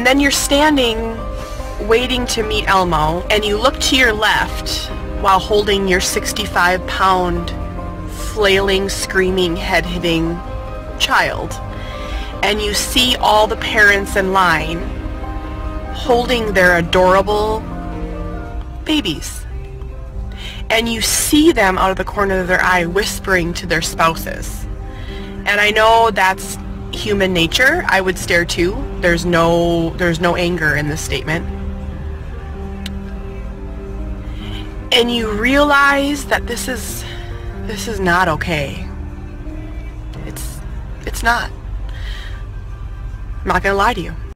then you're standing waiting to meet Elmo, and you look to your left while holding your 65-pound flailing, screaming, head-hitting child, and you see all the parents in line holding their adorable babies, and you see them out of the corner of their eye whispering to their spouses. And I know that's human nature. I would stare too. There's no anger in this statement. And you realize that this is not okay. It's not. I'm not gonna lie to you.